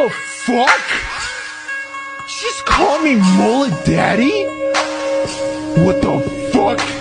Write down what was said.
the fuck? She's calling me Mullet Daddy? What the fuck?